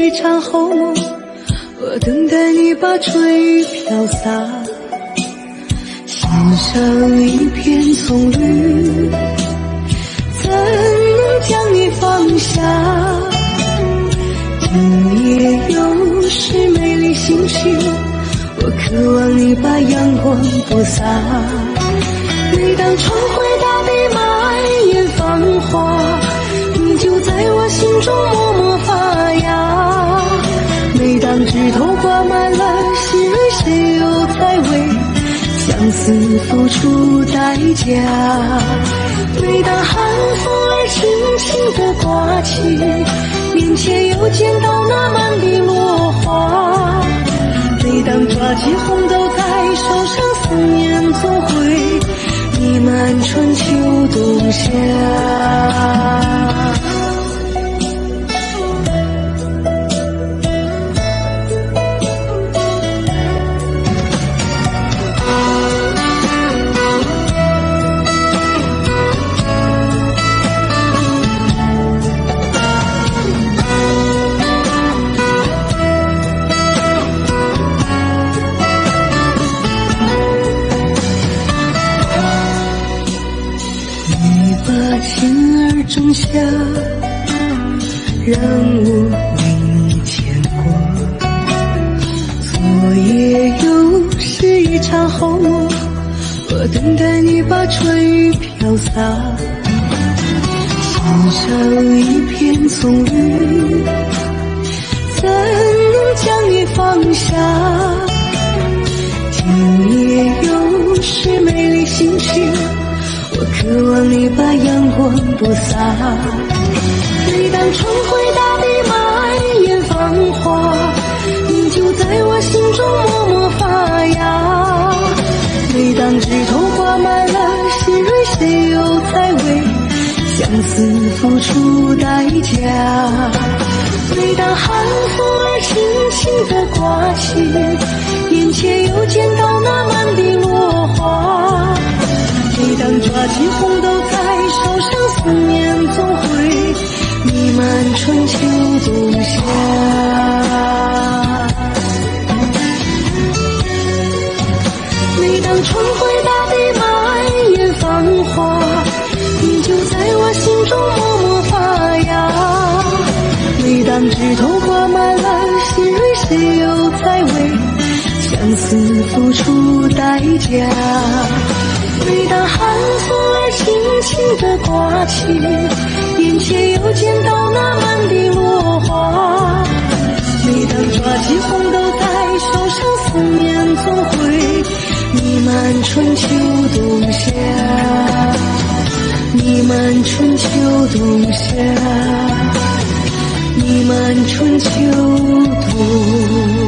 一场后梦，我等待你把春雨飘洒，心上一片葱绿，怎能将你放下？今夜又是美丽星星，我渴望你把阳光播撒。每当春回大地蔓延繁华，你就在我心中默默发芽。每当枝头挂满了喜蕊，谁又在为相思付出代价？每当寒风儿轻轻地刮起，面前又见到那满地落花。每当抓起红豆在手上，思念总会弥漫春秋冬夏。情儿种下，让我为你牵挂。昨夜又是一场后梦，我等待你把春雨飘洒。心上一片葱绿，怎能将你放下？今夜又是美丽星星，我渴望你把阳光播撒。每当春回大地蔓延繁华，你就在我心中默默发芽。每当枝头挂满了喜蕊，谁又在为相思付出代价？每当寒风儿轻轻地刮起，眼前又见到那满地落花。每当抓起红豆在手上，思念总会弥漫春秋冬夏。每当春回大地蔓延繁华，你就在我心中默默发芽。每当枝头挂满了喜蕊，谁又在为相思付出代价？每当寒风儿轻轻地刮起，眼前又见到那满地落花。每当抓起红豆在手上，思念总会弥漫春秋冬夏，弥漫春秋冬夏，弥漫春秋冬